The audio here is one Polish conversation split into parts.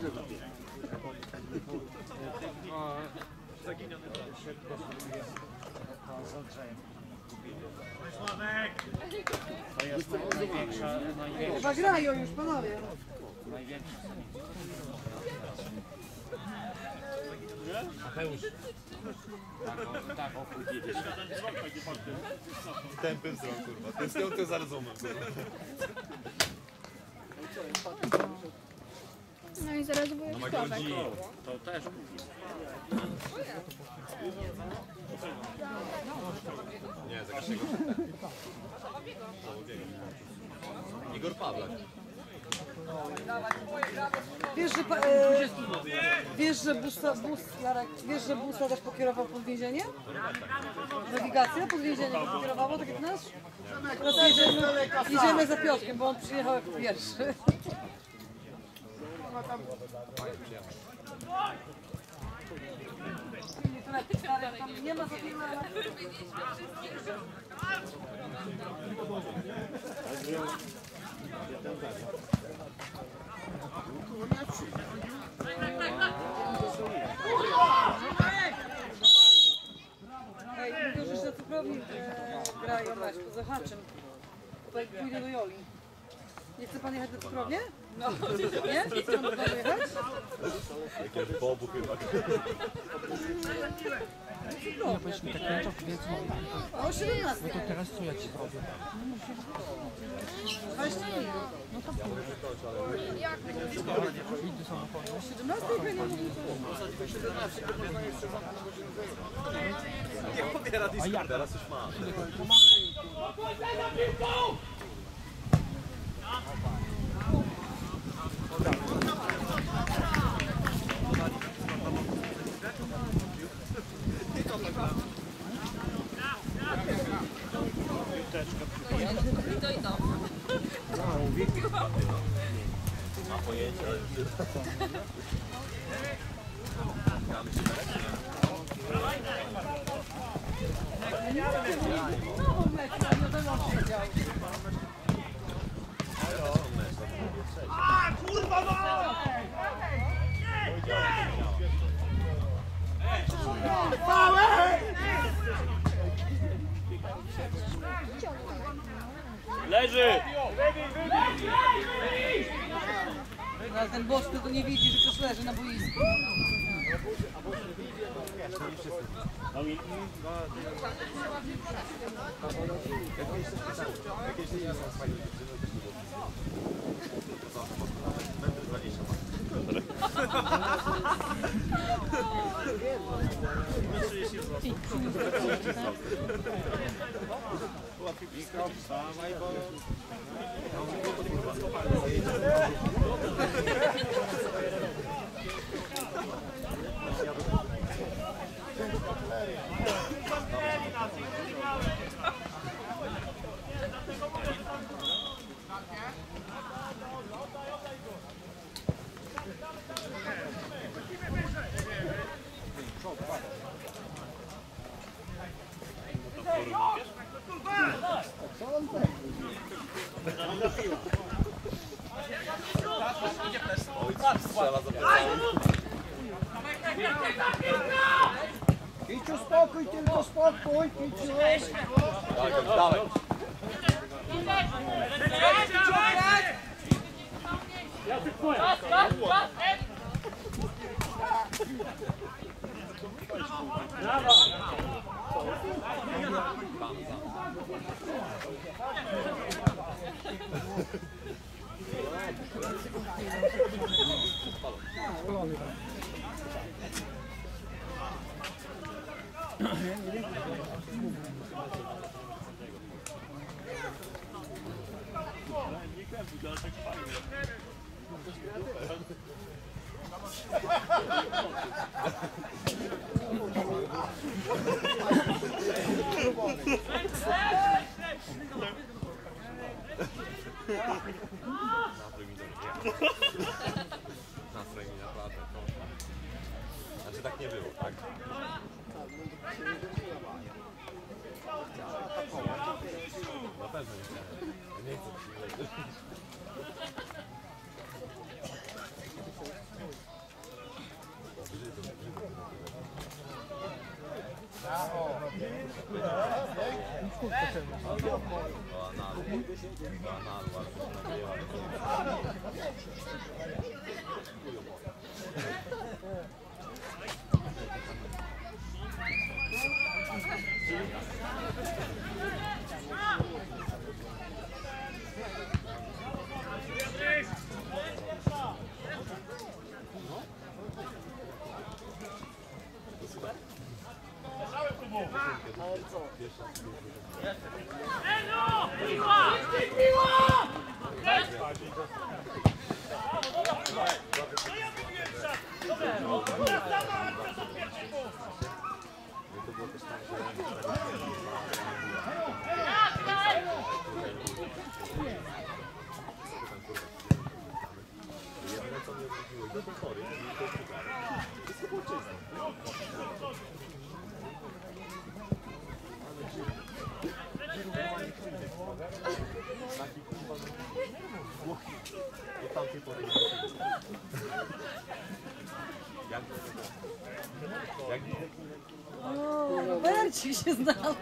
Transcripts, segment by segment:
Zaginiony szybko z Andrzejem. To jest największa... Chyba grają już, panowie. Największa. Tak, opuściliśmy. Tępy wzrok, kurwa. Tęskniący za rozumem, kurwa. No i zaraz wujek To też. Nie, z jakiego? Igor Pawlak. Wiesz, że Busta też pokierował pod więzienie? Nawigacja pod więzienie pokierowała, tak jak nas? Teraz jedziemy za Piotrkiem, bo on przyjechał jako pierwszy. Tam nie ma za wiele. Ej, mówią, że na cukrowni grają mecz poza haczem. Pójdę do Joli. Nie chce pan jechać na cukrownię? No. Nie? Chce pan jechać? Jakiegoś bobu chyba. No powiedzmy tak kręczą, więc O 17. no to teraz co ja ci zrobię? 20 minut. No to pójdź. Idź do samochodu. 17 chyba nie mówię. Nie pobiera Discord, teraz już ma. Ma pojęcie, ale Kurwa no! Leży! Ale ten boczny to nie widzi, że ktoś leży na boisku. jakieś nie są fajne dziewczyny, też nie było. Strzela za plecami. Kiciu, spokój, tylko spokój, Kiciu! Tak, dawaj. Nastrój mi na platę. Znaczy tak nie było, tak? Na pewno nie chciałem. Ja nie chcę. kurczę czemu. O, Robercik się znalazł.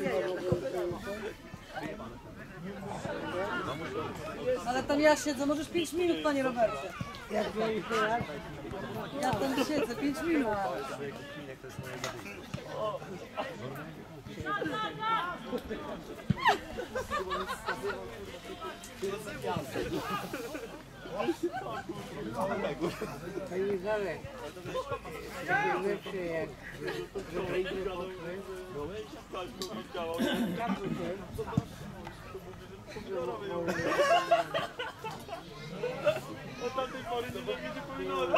Ale tam ja siedzę, możesz 5 minut, panie Robercie. Ja tam siedzę, 5 minut. Panie Zale, takie rzeczy jak zrobiliśmy pokręt, Od tamtej pory nie będzie pomidory.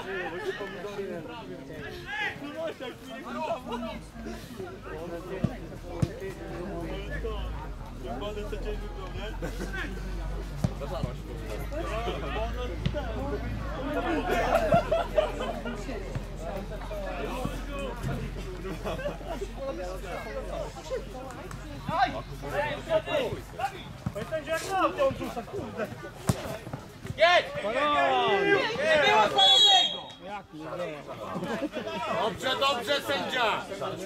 Będę to cię wybrał, nie? Pamiętajcie jak mam to odrzuca, kurde. Dobrze, dobrze, sędzia!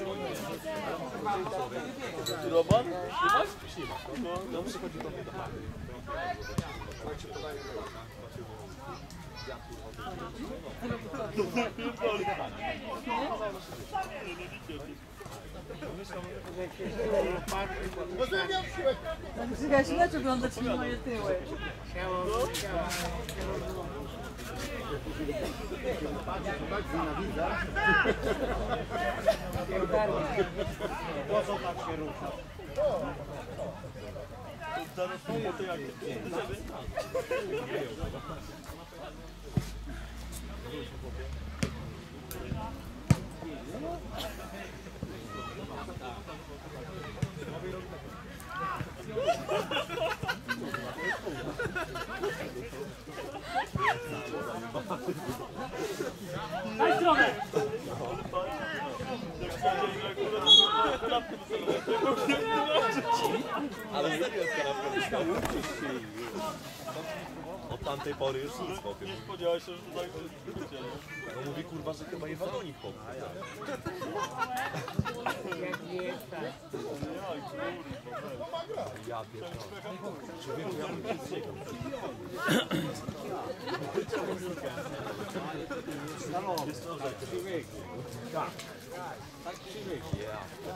Roman? Ja się mecz oglądać mi moje tyły. Po co tak się rusza? Zaraz to jak Daj stronę! Ale serio, kanapka od tamtej pory już nic chłopie. nie spodziewałeś się, że to tak będzie. No mówi kurwa, że chyba je wagonik chłopie. jak nie jest tak. Ja pierdolę. Człowieku, ja bym się zjechał. Ja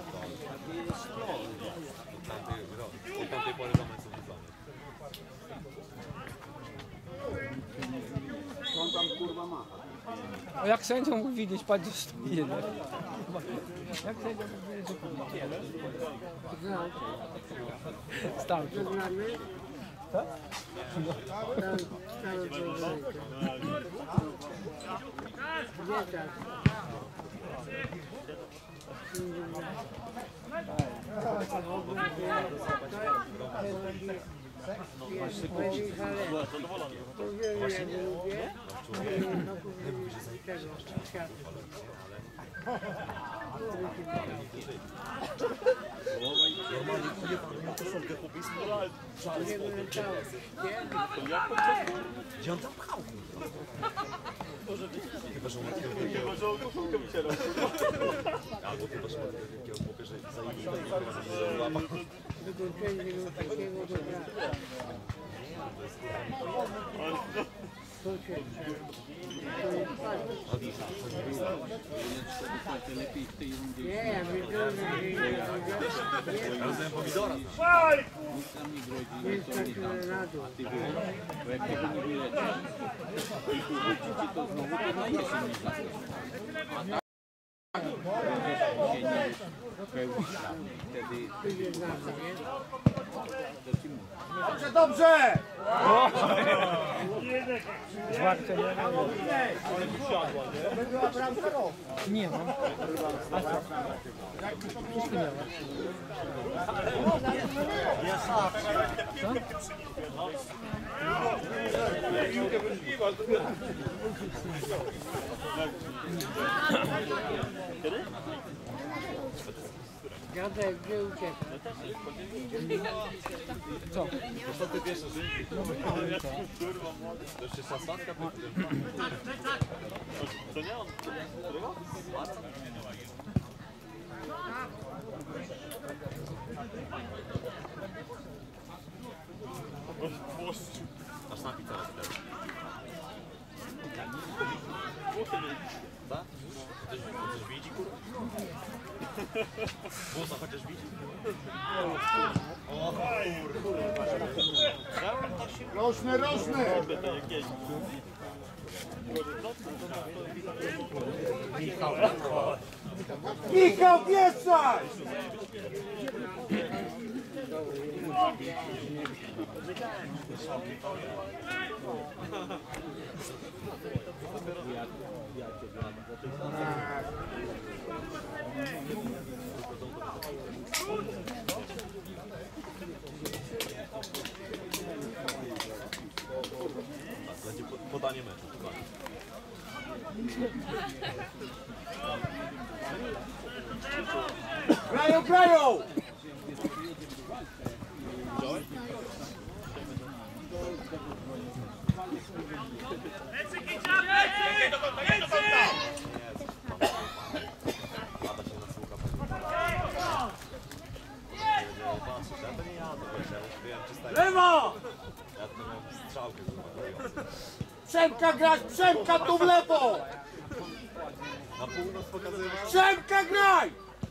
pierdolę. Od tamtej pory mamy co wyzwanie. A jak sędzia mógł widzieć, patrz, że to bije. Jak sędzia mógł widzieć, że to bije? Stał tu. Znamy? Tak? Tam stały to gdzie tak? Normalnie kuje pan miał koszulkę chłopie i spróbował. Gdzie on tam pchał? Chyba, że on ma takiego wielkiego... Może on koszulkę wycierał. Albo chyba, że ma takiego wielkiego chłopie, że zajmie łapach. Wykończenie tego takiego dobra. Co się nie, ja wiedziałem, że Rozumiem pomidora. jest taki na dół. Bo jak tego nie wyleczy i wróci ci to znowu, to na jesień nie zasnę. A tak, się nie pełni tam. Wtedy Pójdzie na to, nie? to ci mówię. Dobrze, dobrze! Zwarcie nie ma. Była bramka rok. Nie mam. A co? Już nie miałem. Dziadek, gdzie ucieka? Co? Co ty wiesz, że... To jeszcze 16 To nie on. Którego? Aż napisał teraz. Tak? Chociaż widzi, kurwa? Włosa chociaż widzi? O kurwa. Rożny, rożny! Michał, wieszaj! Będzie podanie meczu. Grają, grają! Pada się nasłucha pewnie. Ja to nie ja, to wiesz, ja mówiłem czysta. Lewo! Ja to miałem strzałkę zobaczyłem. Przemka grać, Przemka tu w lewo! Na północ pokazywać. Przemka graj!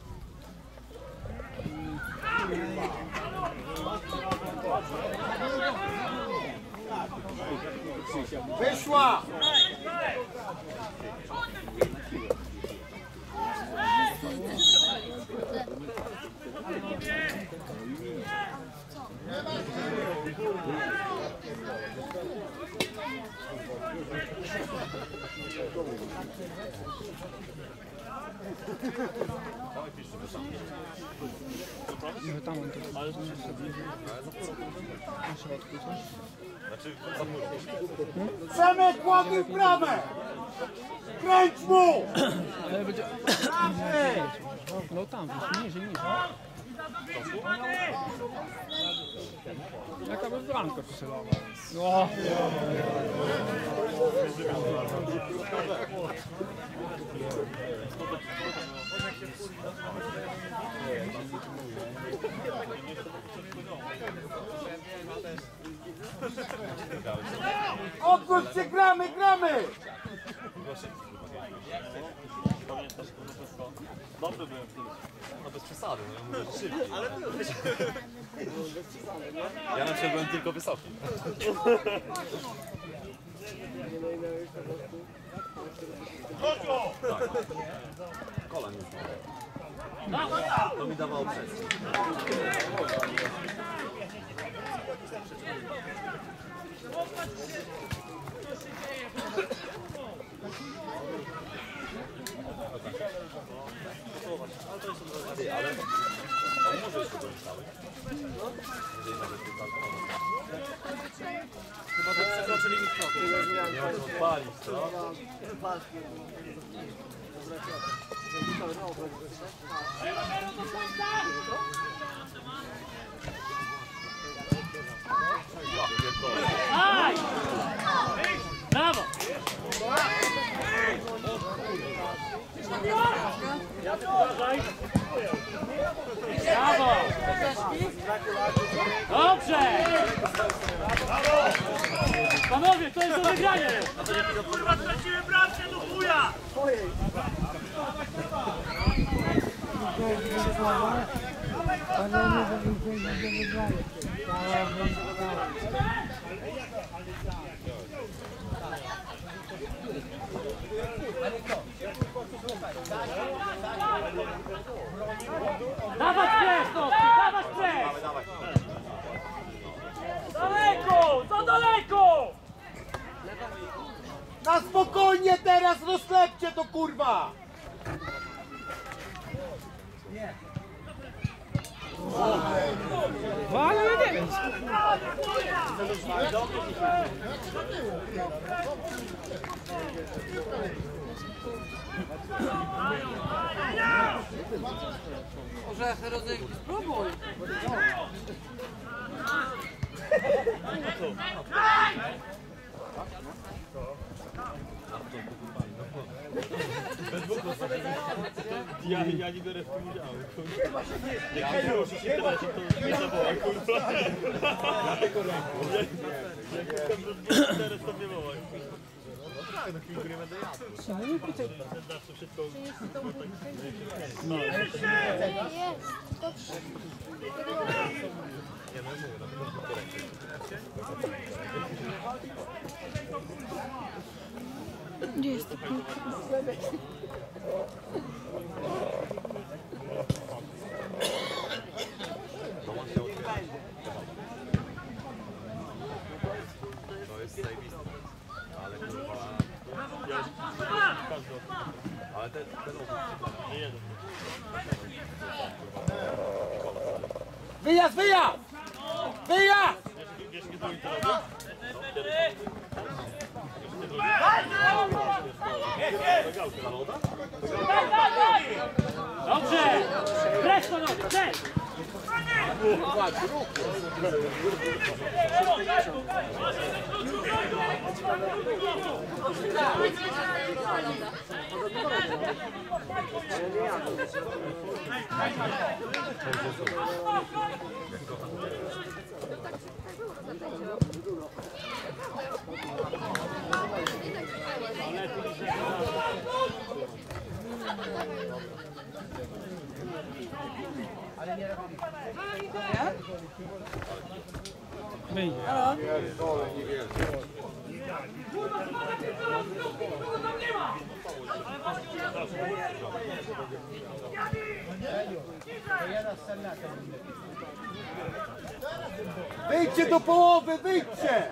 Wyszła! No tam on to na środku coś. Znaczy, za murą. Przemek, ładuj bramę! Kręć mu! Ale będzie... No tam, niżej. Jaka by bramka pocelowała. No. Odwróć się, gramy, gramy! Dobry byłem kiedyś. No bez przesady, no ja mówię, że szybciej. Ale byłeś. Ja na przykład byłem tylko wysoki. Tak. Kola nie znałem. To mi dawało przestrzeń. Ty, ale on może jeszcze go stałeś. Jeżeli nawet nie kalkulował. Chyba, że przekroczyli mi kroki. Nie ma co odpalić, co? Ja pierdolę. Brawo! Panowie, to jest do wygrania! Kurwa, straciłem bramkę do chuja! Panowie do wygrania. Dawać stres, dawać stres! Daleko, za daleko! Na spokojnie teraz rozklepcie to kurwa! Może rozejmij, spróbuj. Ja nie biorę w tym udziału. Jak już się teraz, to nie zawołaj, kurwa. Ja tylko ręką. Teraz to nie wołaj. Tak, no kilku nie będę jadł. Zawsze wszystko... Gdzie jest to piłka? To jest zajebiste. Ale kurwa... Ale ten Wyjazd, wyjazd! Wyjazd! Wiesz, kiedy to robię? Dobrze! Stres, panowie, stres! Wyjdźcie do połowy, wyjdźcie!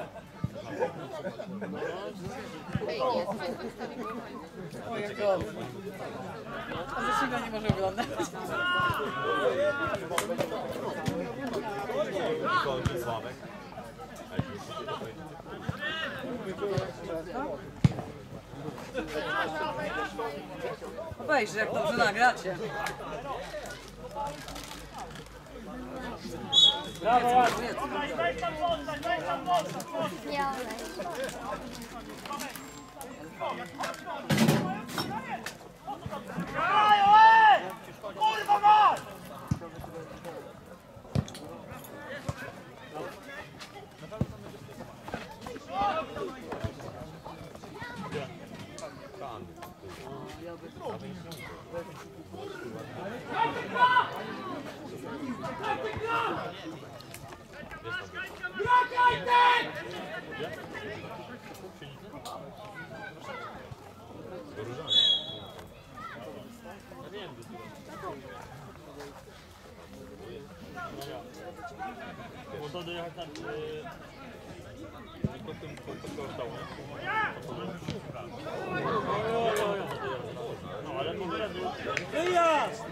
O, jak dobrze. A zasięga nie może oglądać. Sławek. Obejrzyj, jak dobrze nagracie. Brawo, ładnie! Nie, Kurwa mać! Można dojechać tam... Tylko w tym kosztowało, nie? No, ale po wyrazu... Wyjazd!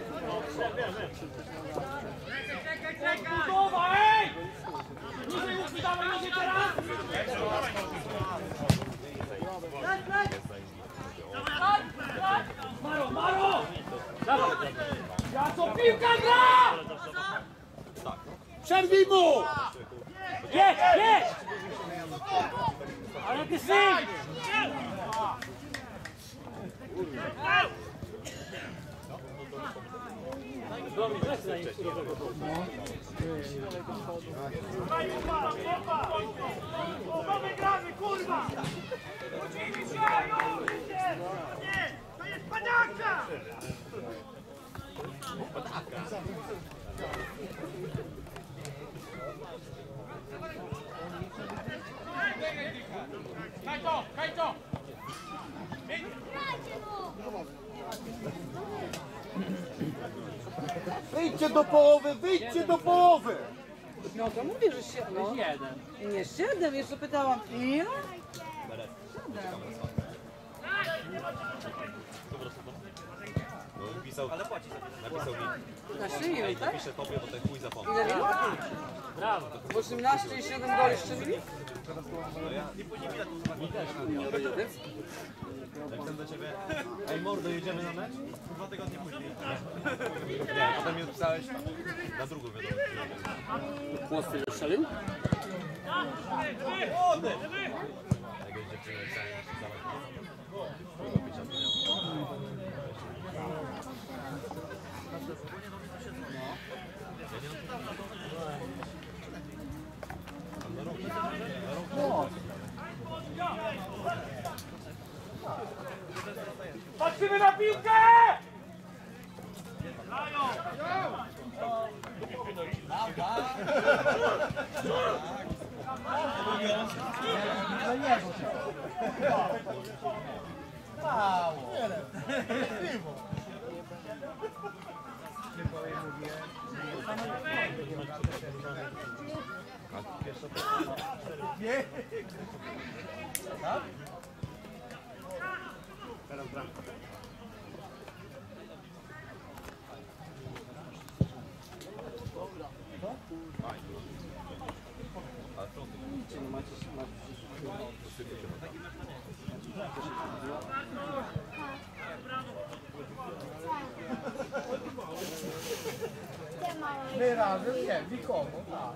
Budowa, ej! Niżej łóżki, dawaj, niżej teraz! Maro, Maro! Dawaj! Ja co piłka gra! Przerwij mu! Jedź, jedź! Ale ty syn! Kurwa! Wyjdźcie do połowy, wyjdźcie do połowy! No to mówię, że 7. No. Nie 7, jeszcze pytałam. Ile? 7. No napisał mi. Na szyi, tak? Piszę tobie, bo ten chuj zapomniał. Ile minut? Brawo. 18 i 7 goli szczelili? Jestem do ciebie. Ej mordo, jedziemy na mecz? 2 tygodnie później. Nie, potem mi odpisałeś na drugą wiadomość. Mocny strzelił? Jakieś dziewczyny chciałem Patrzymy na piłkę! My razem nie, nikomu, tak.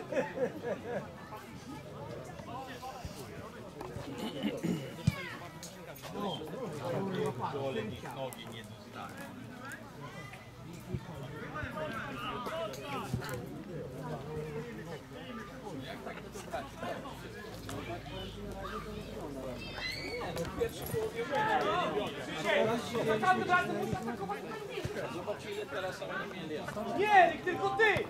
Nie, tylko ty!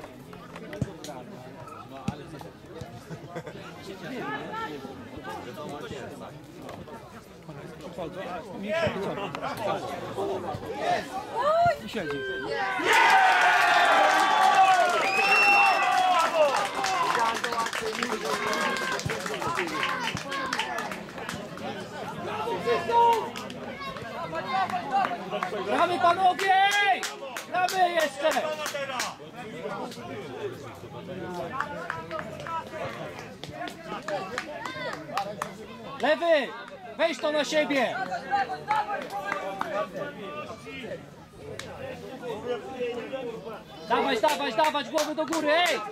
I siedzi. Gramy panowie! Gramy jeszcze! Lewy! Weź to na siebie! Dawać, dawać, dawać, głowy do góry, ej!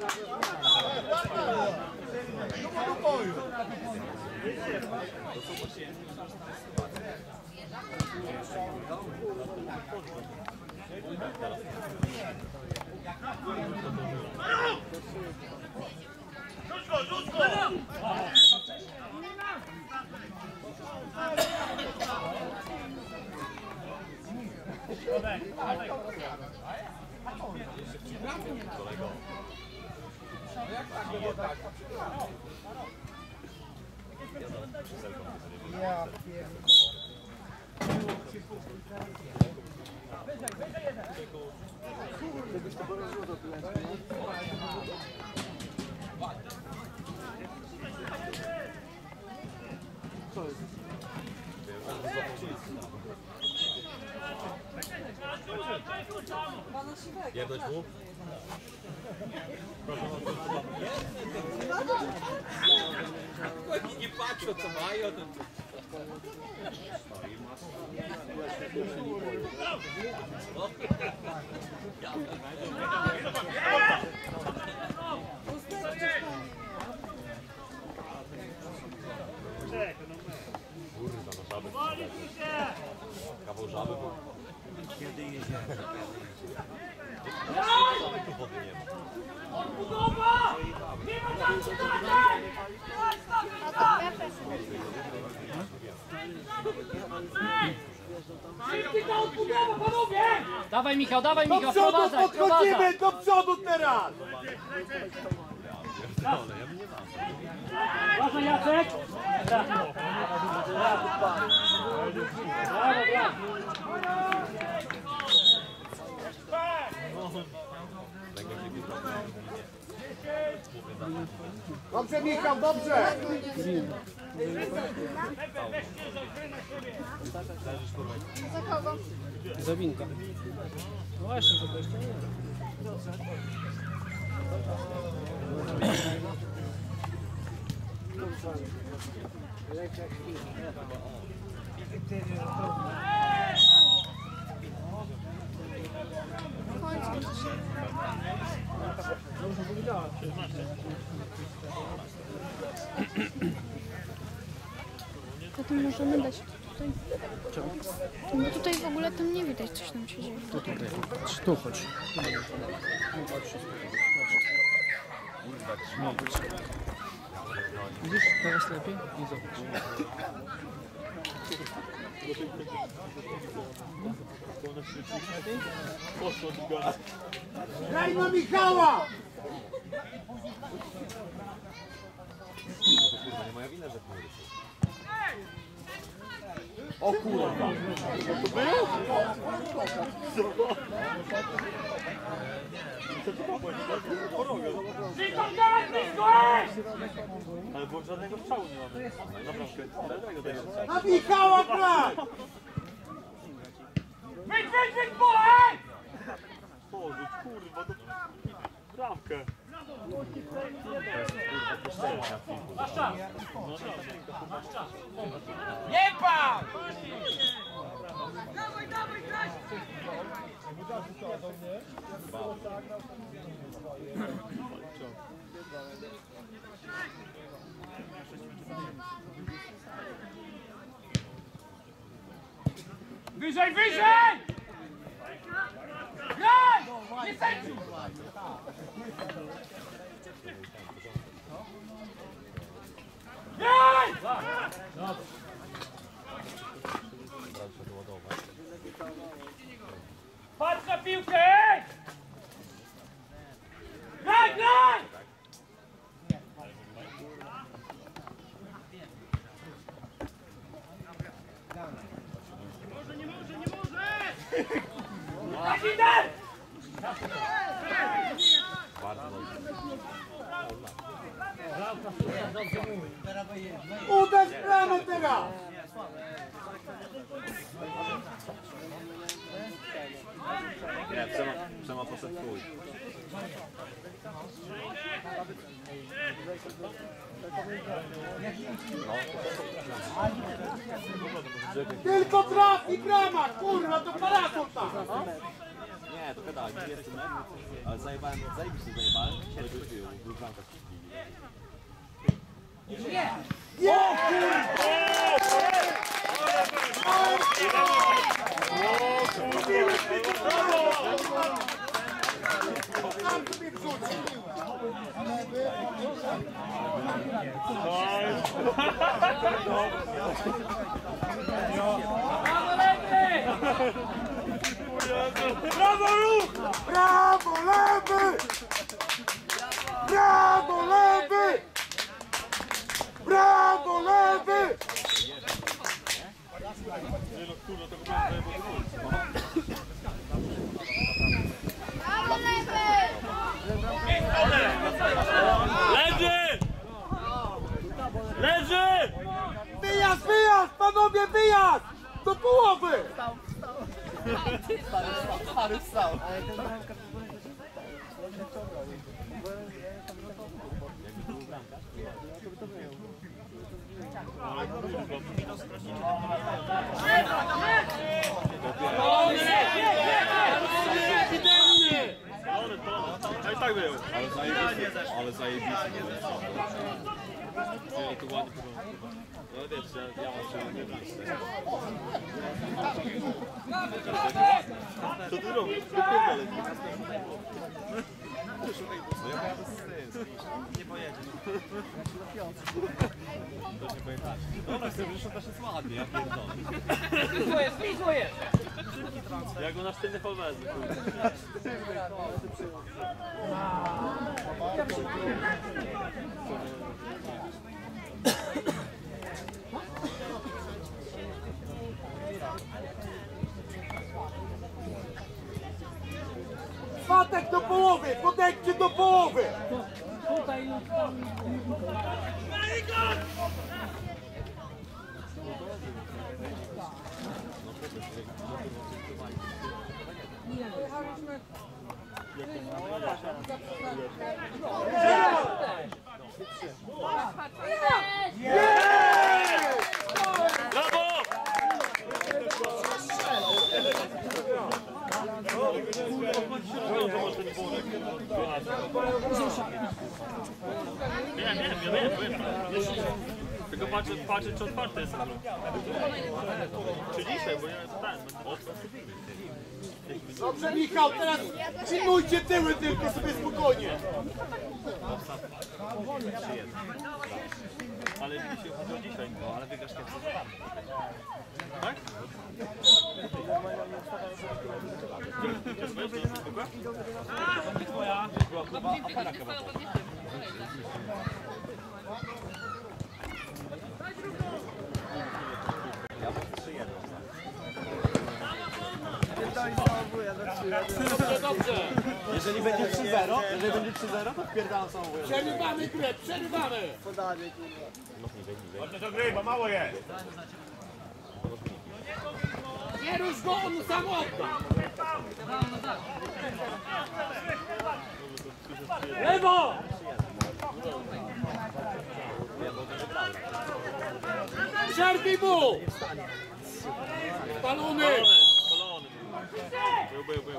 Ja pierdolę. Jebnąć mu? Oni nie patrzą co mają, to... Kurwa, no żaby. Kawał żaby. Kiedy jedziemy? Tu wody nie ma. Odbudowa! Nie ma tam podania! Szybki ta odbudowa! Dawaj Michał, Do przodu podchodzimy, do przodu teraz! Uważaj Jacek! Brawo, Dobrze Michał, dobrze! Za kogo? Zawinka. No właśnie, to jeszcze nie. To tu możemy dać tutaj. No tutaj w ogóle tam nie widać, coś tam się dzieje. Tu chodź. Widzisz, teraz lepiej? I zobacz. Graj na Michała! Nie moja wina, że chmury są. O kurwa! To był? Ale bo żadnego strzału nie mamy. Naprawdę. Na Michała graj! Porzuć, kurwa, to bramkę. Nie pan! Wyżej, wyżej! Graj! Nie sędziuj! Graj! Patrz na piłkę! Graj, graj! Nie może! Tak idę! Uderz bramę teraz! Nie, Przema poszedł chuj. Tylko trafi brama, kurwa, to paraton tam! Nie, to gadałem, nie jest metr, ale zajebałem, zajebiście zajebałem, ale był bramka Brawo, ruch! Brawo, lewy! Brawo, lewy! Brawo, lewy! Leży! Leży! Wyjazd, wyjazd! Panowie, wyjazd! Do połowy! No i tak był. Ale zajebiste. Nie, to ładnie wygląda. No wiesz, ja mam się nie bliższe. Co ty robisz? Nie pojedziesz. To nie pojechać. Dobra, chcę, że to jest ładnie, ja pierdolę. Fizujesz! Jak go na sztywny polwezy. Swatek do połowy, podejdźcie do połowy! Tutaj Pojechaliśmy. Brawo! Wiem. Tylko patrzę czy otwarte jest. Czy dzisiaj, bo ja Dobrze, Michał, teraz pilnujcie tyły tylko sobie spokojnie. Ale dzisiaj chodzi o dzisiaj, no, ale wygrasz jak co za tak? Dobrze. Jeżeli będzie 3-0, to wpierdalam samobój. Przerywamy grę, przerywamy. Chodź do gry, bo mało jest. Nie rusz go, on sam odda. Lewo! Przerwij mu! Spalony! Był.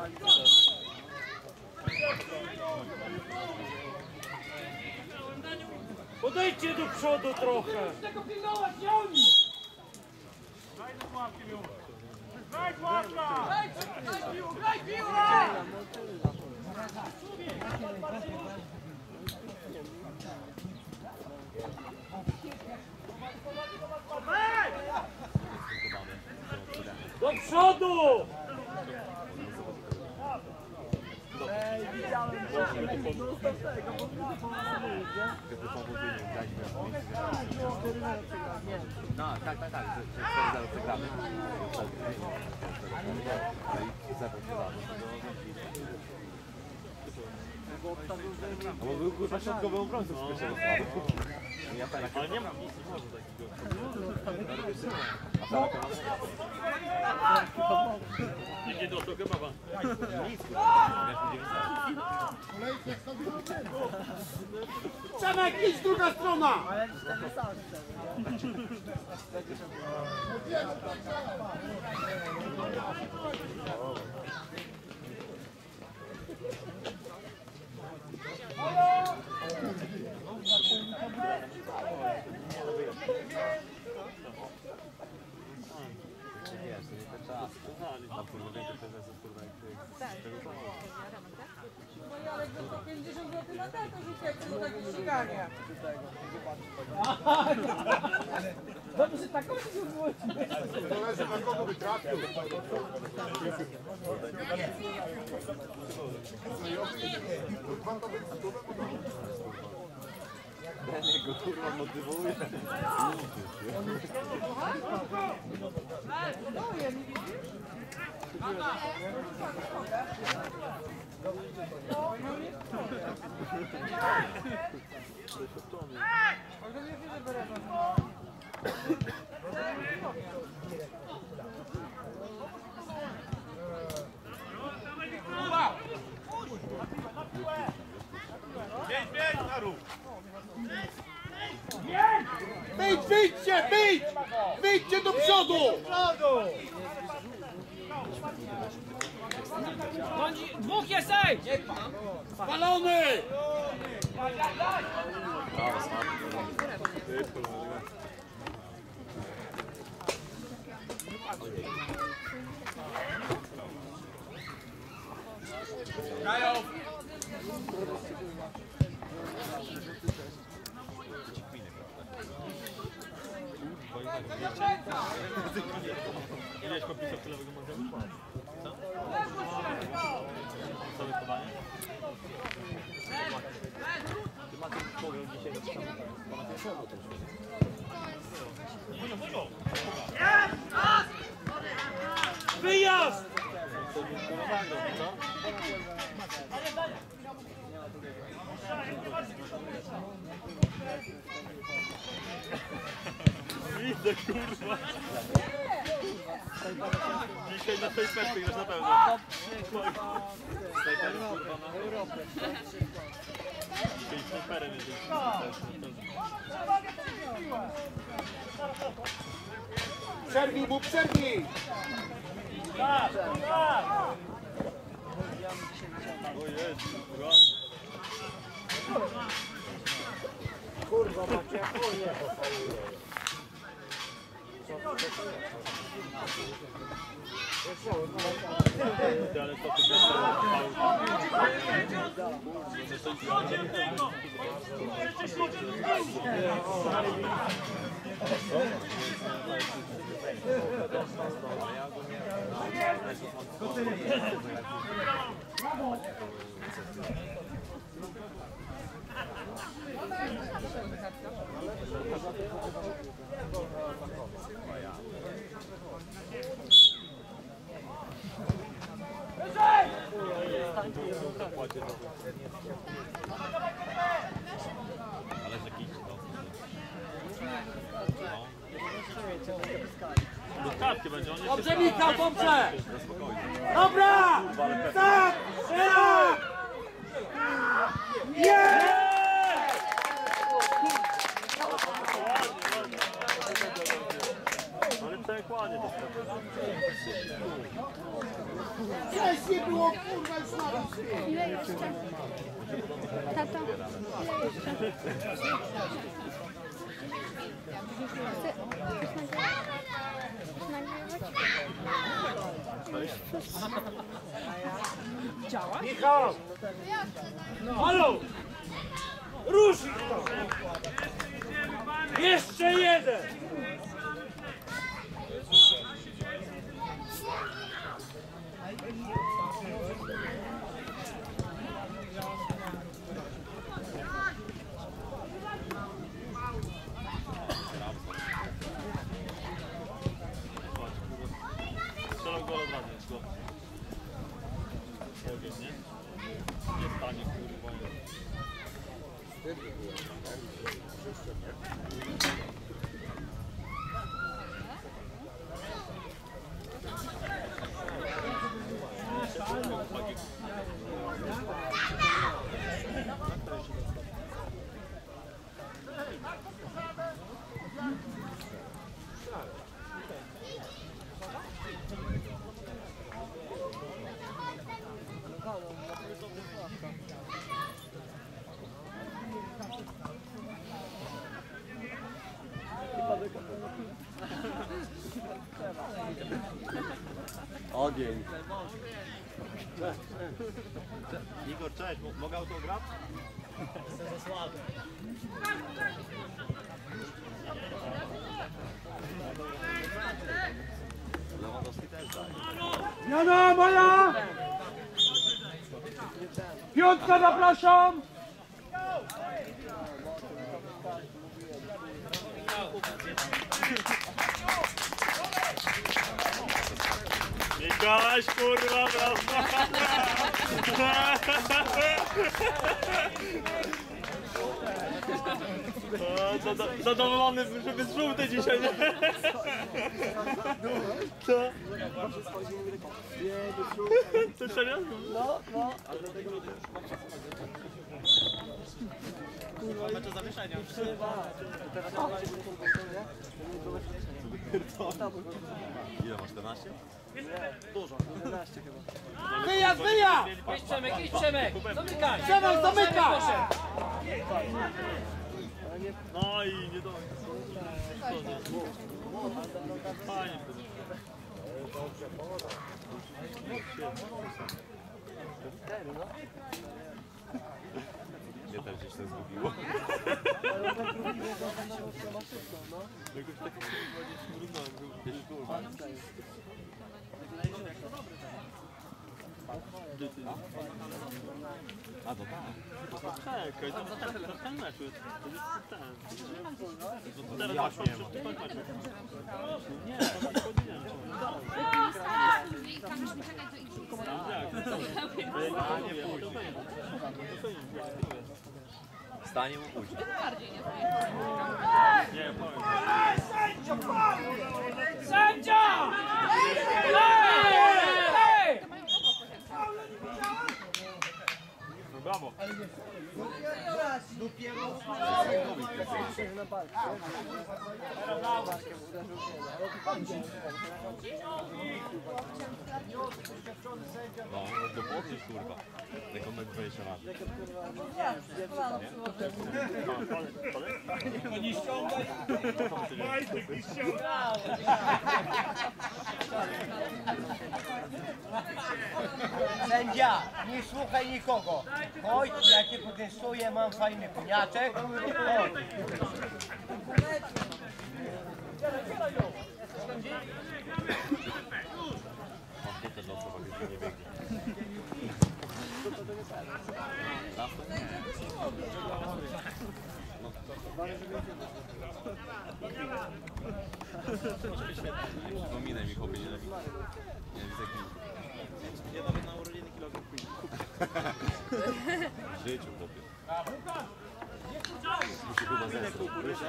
Podejdźcie do przodu trochę! Do przodu! No, tak, że 4-0 przegramy. Bo był kurwa środkowym obrońcą z pierwszego składu. Ale nie ma nic, nie może takiego. Nie dostał kebaba. Nic Przemek, idź druga strona! Jarek dostał 50 zł na ten, to rzucił jak takie ściganie. Dobrze, że tak oni się zwrócili. Zależy na kogo by trafił. Daniel go kurwa motywuje. Bieg, na ruch. Wyjdźcie do przodu! Dwóch jest, ej! Spalony! Kajo. Ileś popisów tylowego Mateusz ma? Co? Sobie podanie? Ty Mateusz pograł dzisiaj do przodu. Pana pierwszego też. Wyjazd! To nie zagrał, co? Widzę, kurwa. Dzisiaj na snajperce grasz na pewno. Snajper, kurwa, na Europę. Dzisiaj snajperem jest. Przerwij mu, przerwij! Tak, tak! O Jezu, ładnie. Kurwa, macie jak nie pochowuje. Ty, ale co ty ale że kić to. Do kartki będzie, on jest... Dobrze, Michał, dobrze! Dobra! Tak! Strzela! Jest! Ale tak ładnie to Cześć nie było, kurwa, już na Ile jeszcze? Tato, ile jeszcze? Chcesz nagrywać? Michał! Halo! Rusz ich to! Jeszcze jeden! strzelał gol od razu, jest go. Ogień, nie? Nie stanie, kurwa. Ogień. Igor, cześć, mogę autograf? Lewandowski też daje. Zmiana moja! Piątka zapraszam! Mikołaj, kurwa, brawo! Zadowolony, żeby z żółtej dzisiaj, nie? Co? To serio? No, no. Kurwa, mecze zawieszenia. Ile masz, 14? Dużo, 11 chyba. Wyjazd, wyjazd! Idź Przemek, idź Przemek! Zamykaj! Przemek, zamyka! No i nie do... Fajnie to Mnie też gdzieś to zgubiło. Jakoś tak mrugnąłem, gdzieś kurwa. A to tak. Czekaj, to ten mecz jest. To jest ten. Teraz Ja masz nie ma. Nie, to nie powiedziałem. Stanie mu później. Nie, powiem. Sędzia! No brawo. No, do boku kurwa. Tego metr 20 lat. Nie ściągaj. Sędzia, nie słuchaj nikogo. Chodź, ja cię potestuję, mam fajny pniaczek. Chodź. Pakietę dla osoby, gdzie nie biegnie. Przypominaj mi chłopie, nie widzę Ja nawet na urodziny kilogram kupię. w życiu chłopie. Musi chyba zesrać.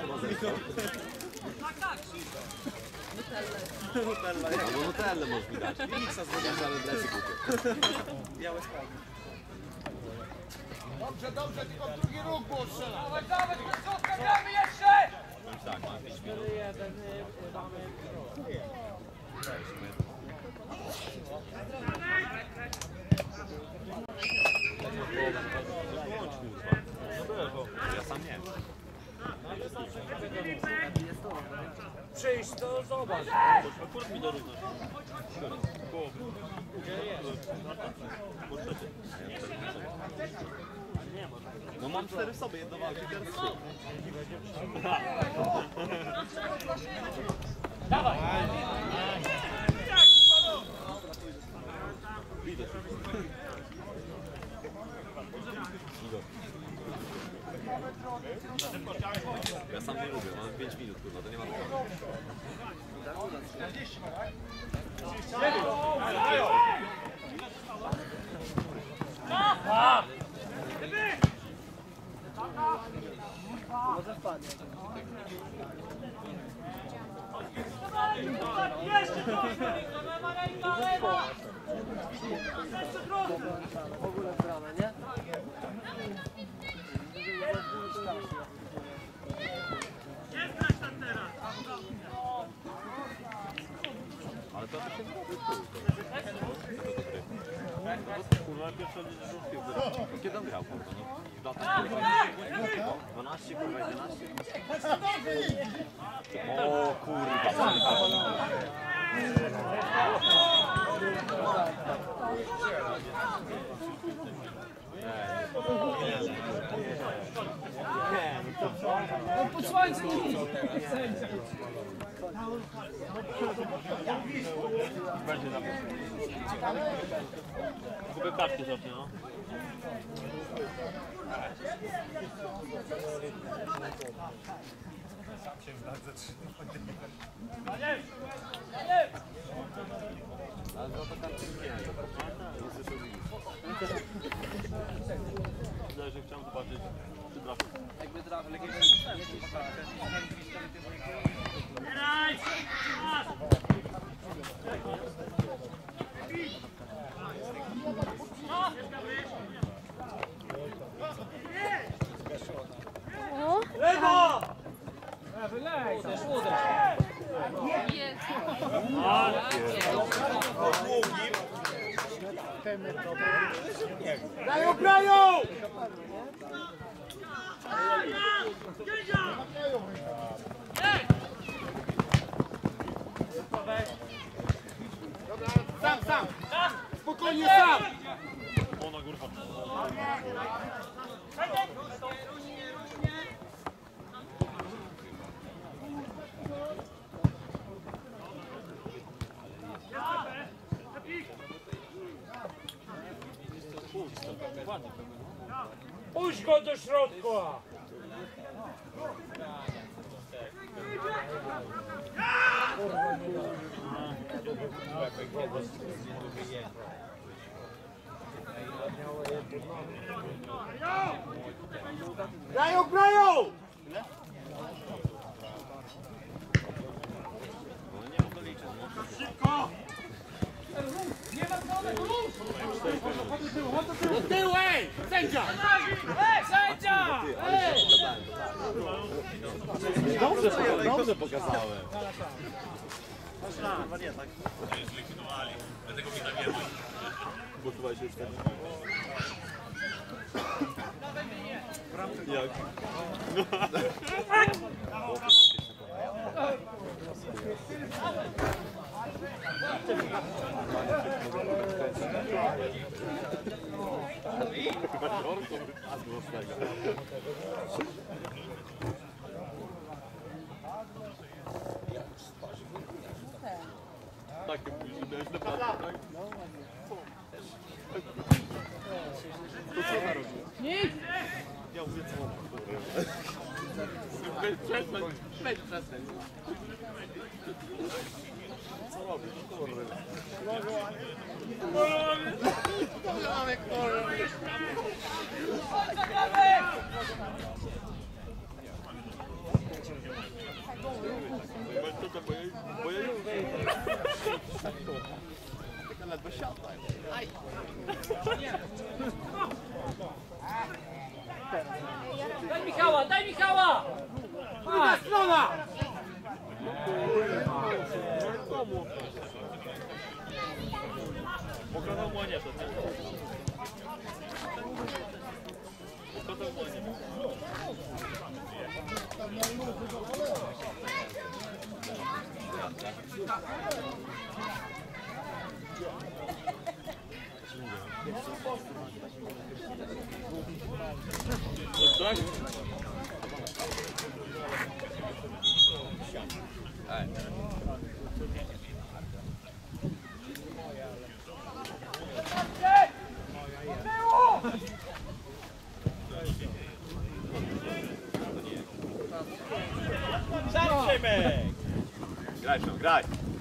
Albo Nutellę możesz mi dać. Miksa zrobić, ale dresy kupię. Białe skałki. Dobrze, tylko drugi róg było strzelać. Bądź tak, mam 5 minut. Wyłącz kurwa. Ja sam nie. Przyjść, to zobacz. Kurt mi dorównasz. Głowy. No mam 4 w sobie, jedno walki, teraz 3. Ja sam nie lubię, mam 5 minut kurwa, to nie ma problemu. W ogóle brane, nie? Ale to się zrobi Kurwa, pierwsza liczba żółtych. kiedy on grał kurwa, no? 12 kurwa, 11? O kurwa, Po słońcu! Sędzia. Będzie na kupię kartki zawsze, no. ale za to karty nie słyszę Wydaje, że chciałem zobaczyć, czy trafię. Jakby trafił jakiegoś O, Lewo! wylej, też uderz. Grają, grają! Sam! Spokojnie, sam! O, na górze. Puść go do środka! Grają, grają! Szybko! Do tyłu, ej! Sędzia! Sędzia! Dobrze pokazałem. Zlikwidowali. Dlatego mi nawiemy. Bo chyba się wtedy. Jak? Takie później miałeś naprawdę, tak? To co ona robi? Nic! Ja mówię co ona robi. Przestań. Co robisz? Mamy kurwa. Bo ja już taka ledwo siadła. Aj. Daj Michała, daj Michała! Druga strona! Pokazał młonie to, nie? Pokazał młonie. Tak? Zatrzymaj! Graj, graj!